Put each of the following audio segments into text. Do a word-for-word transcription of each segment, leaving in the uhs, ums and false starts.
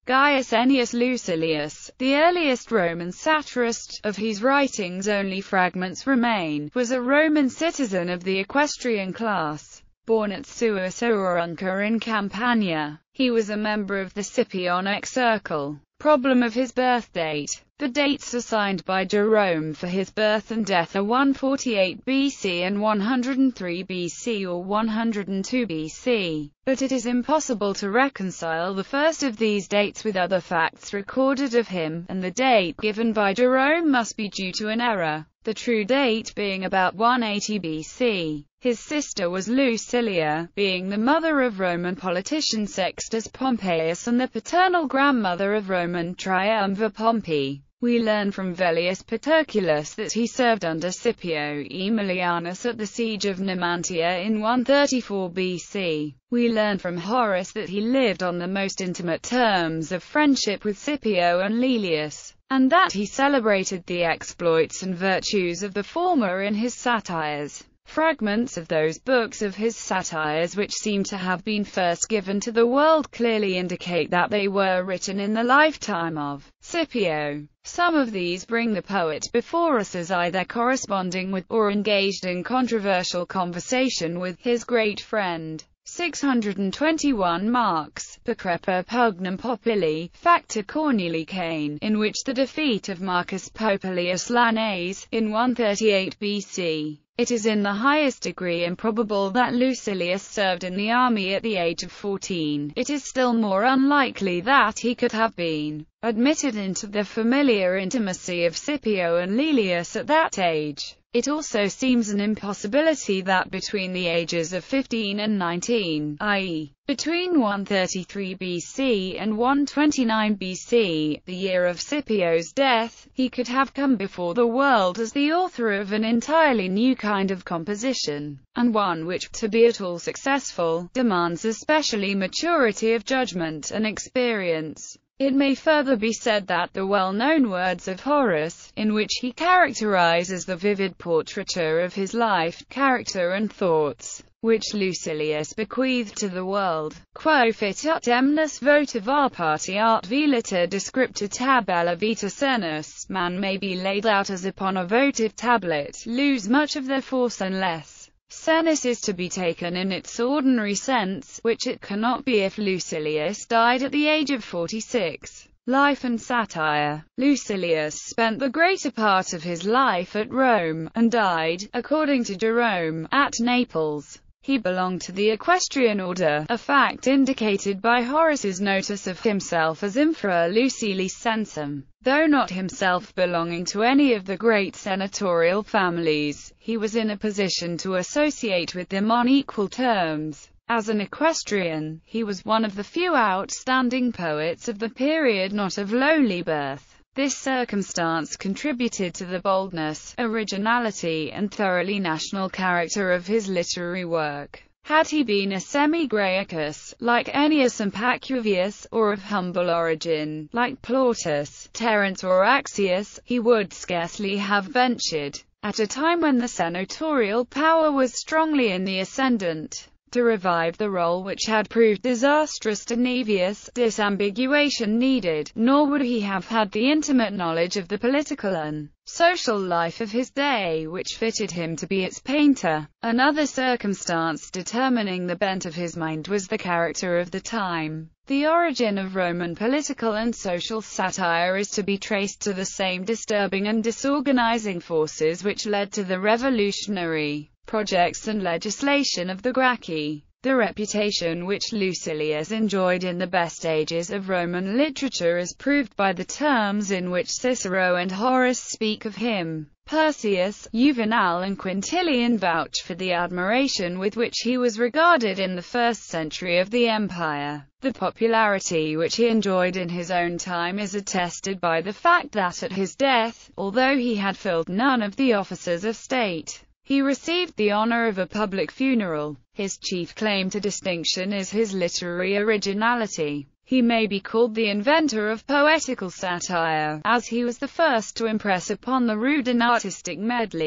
Gaius Ennius Lucilius, the earliest Roman satirist, of whose writings only fragments remain, was a Roman citizen of the equestrian class. Born at Suessa Aurunca in Campania, he was a member of the Scipionic circle. Problem of his birth date. The dates assigned by Jerome for his birth and death are one forty-eight B C and one hundred three B C or one hundred two B C, but it is impossible to reconcile the first of these dates with other facts recorded of him, and the date given by Jerome must be due to an error, the true date being about one eighty B C. His sister was Lucilia, being the mother of Roman politician Sextus Pompeius and the paternal grandmother of Roman triumvir Pompey. We learn from Velleius Paterculus that he served under Scipio Aemilianus at the siege of Numantia in one thirty-four B C. We learn from Horace that he lived on the most intimate terms of friendship with Scipio and Laelius, and that he celebrated the exploits and virtues of the former in his satires. Fragments of those books of his satires which seem to have been first given to the world clearly indicate that they were written in the lifetime of Scipio. Some of these bring the poet before us as either corresponding with, or engaged in controversial conversation with, his great friend. six hundred twenty-one Marx, Pacrepa Pugnam Populi, Facta Corneli Cain, in which the defeat of Marcus Popilius Lanes, in one thirty-eight B C. It is in the highest degree improbable that Lucilius served in the army at the age of fourteen. It is still more unlikely that he could have been admitted into the familiar intimacy of Scipio and Laelius at that age. It also seems an impossibility that between the ages of fifteen and nineteen, that is, between one thirty-three B C and one twenty-nine B C, the year of Scipio's death, he could have come before the world as the author of an entirely new kind of composition, and one which, to be at all successful, demands especially maturity of judgment and experience. It may further be said that the well-known words of Horace, in which he characterizes the vivid portraiture of his life, character and thoughts, which Lucilius bequeathed to the world, quo fit ut emnis votiva partiart velita descripta tabella vita senus, man may be laid out as upon a votive tablet, lose much of their force unless senus is to be taken in its ordinary sense, which it cannot be if Lucilius died at the age of forty-six. Life and satire. Lucilius spent the greater part of his life at Rome, and died, according to Jerome, at Naples. He belonged to the equestrian order, a fact indicated by Horace's notice of himself as Infra Lucilis Censum. Though not himself belonging to any of the great senatorial families, he was in a position to associate with them on equal terms. As an equestrian, he was one of the few outstanding poets of the period not of lowly birth. This circumstance contributed to the boldness, originality, and thoroughly national character of his literary work. Had he been a semi-Graecus, like Ennius and Pacuvius, or of humble origin, like Plautus, Terence or Axius, he would scarcely have ventured, at a time when the senatorial power was strongly in the ascendant, to revive the role which had proved disastrous to Naevius. Disambiguation needed, nor would he have had the intimate knowledge of the political and social life of his day which fitted him to be its painter. Another circumstance determining the bent of his mind was the character of the time. The origin of Roman political and social satire is to be traced to the same disturbing and disorganizing forces which led to the revolutionary projects and legislation of the Gracchi. The reputation which Lucilius enjoyed in the best ages of Roman literature is proved by the terms in which Cicero and Horace speak of him. Persius, Juvenal and Quintilian vouch for the admiration with which he was regarded in the first century of the empire. The popularity which he enjoyed in his own time is attested by the fact that at his death, although he had filled none of the offices of state, he received the honor of a public funeral. His chief claim to distinction is his literary originality. He may be called the inventor of poetical satire, as he was the first to impress upon the rude and artistic medley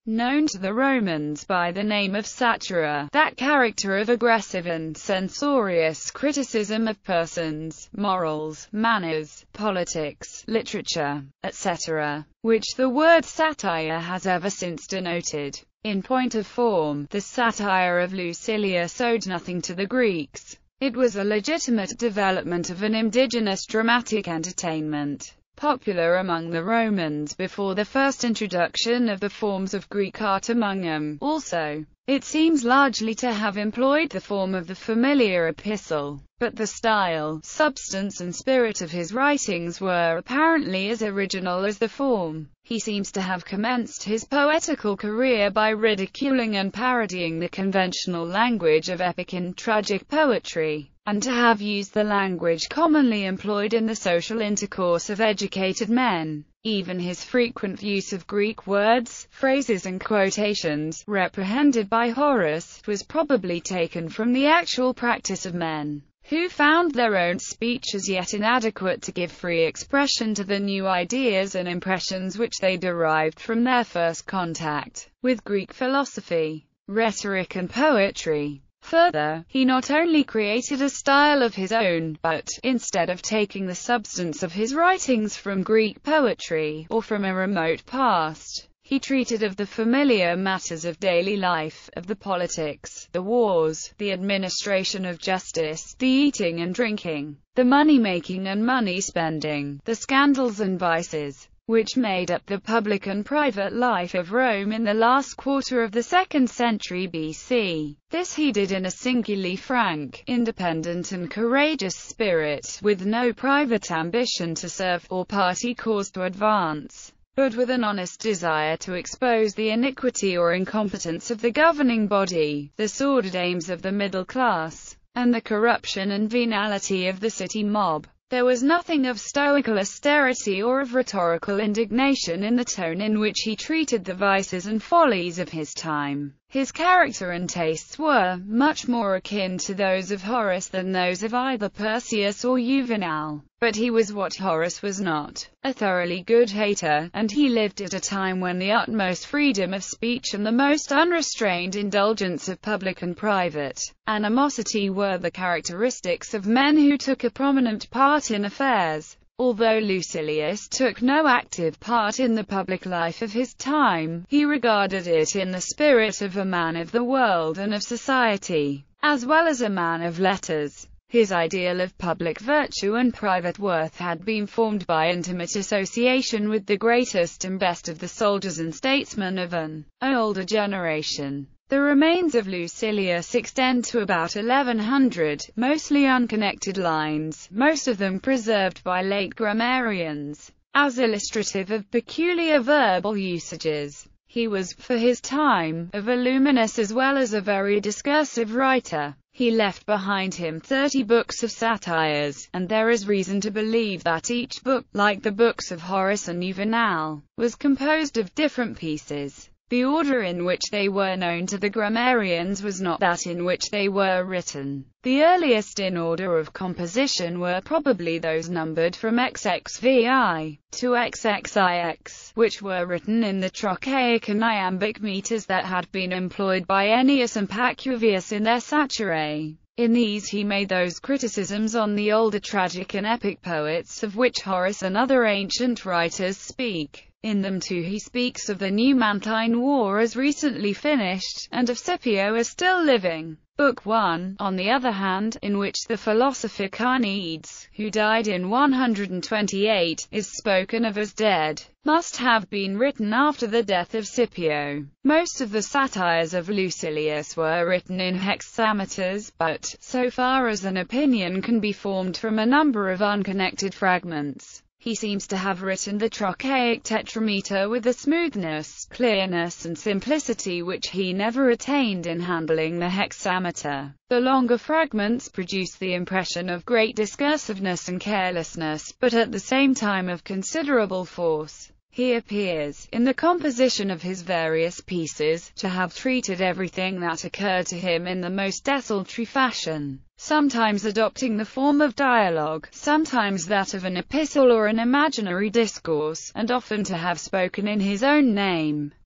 known to the Romans by the name of satira, that character of aggressive and censorious criticism of persons, morals, manners, politics, literature, et cetera, which the word satire has ever since denoted. In point of form, the satire of Lucilius owed nothing to the Greeks. It was a legitimate development of an indigenous dramatic entertainment, popular among the Romans before the first introduction of the forms of Greek art among them. Also, it seems largely to have employed the form of the familiar epistle, but the style, substance and spirit of his writings were apparently as original as the form. He seems to have commenced his poetical career by ridiculing and parodying the conventional language of epic and tragic poetry, and to have used the language commonly employed in the social intercourse of educated men. Even his frequent use of Greek words, phrases and quotations, reprehended by Horace, was probably taken from the actual practice of men who found their own speech as yet inadequate to give free expression to the new ideas and impressions which they derived from their first contact with Greek philosophy, rhetoric and poetry. Further, he not only created a style of his own, but, instead of taking the substance of his writings from Greek poetry, or from a remote past, he treated of the familiar matters of daily life, of the politics, the wars, the administration of justice, the eating and drinking, the money-making and money-spending, the scandals and vices, which made up the public and private life of Rome in the last quarter of the second century B C. This he did in a singularly frank, independent and courageous spirit, with no private ambition to serve, or party cause to advance, but with an honest desire to expose the iniquity or incompetence of the governing body, the sordid aims of the middle class, and the corruption and venality of the city mob. There was nothing of stoical austerity or of rhetorical indignation in the tone in which he treated the vices and follies of his time. His character and tastes were much more akin to those of Horace than those of either Persius or Juvenal, but he was what Horace was not, a thoroughly good hater, and he lived at a time when the utmost freedom of speech and the most unrestrained indulgence of public and private animosity were the characteristics of men who took a prominent part in affairs. Although Lucilius took no active part in the public life of his time, he regarded it in the spirit of a man of the world and of society, as well as a man of letters. His ideal of public virtue and private worth had been formed by intimate association with the greatest and best of the soldiers and statesmen of an older generation. The remains of Lucilius extend to about eleven hundred, mostly unconnected lines, most of them preserved by late grammarians, as illustrative of peculiar verbal usages. He was, for his time, a voluminous as well as a very discursive writer. He left behind him thirty books of satires, and there is reason to believe that each book, like the books of Horace and Juvenal, was composed of different pieces. The order in which they were known to the grammarians was not that in which they were written. The earliest in order of composition were probably those numbered from X X V I to X X I X, which were written in the trochaic and iambic meters that had been employed by Ennius and Pacuvius in their satirae. In these he made those criticisms on the older tragic and epic poets of which Horace and other ancient writers speak. In them too he speaks of the Numantine War as recently finished, and of Scipio as still living. Book one, on the other hand, in which the philosopher Carneades, who died in one hundred twenty-eight, is spoken of as dead, must have been written after the death of Scipio. Most of the satires of Lucilius were written in hexameters, but, so far as an opinion can be formed from a number of unconnected fragments, he seems to have written the trochaic tetrameter with a smoothness, clearness and simplicity which he never attained in handling the hexameter. The longer fragments produce the impression of great discursiveness and carelessness, but at the same time of considerable force. He appears, in the composition of his various pieces, to have treated everything that occurred to him in the most desultory fashion, sometimes adopting the form of dialogue, sometimes that of an epistle or an imaginary discourse, and often to have spoken in his own name.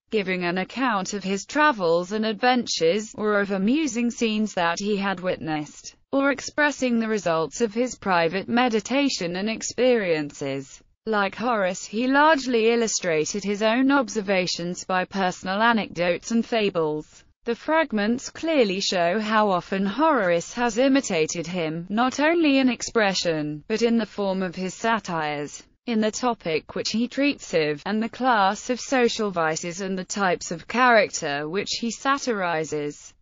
giving an account of his travels and adventures, or of amusing scenes that he had witnessed, or expressing the results of his private meditation and experiences. Like Horace, he largely illustrated his own observations by personal anecdotes and fables. The fragments clearly show how often Horace has imitated him, not only in expression, but in the form of his satires, in the topic which he treats of, and the class of social vices and the types of character which he satirizes.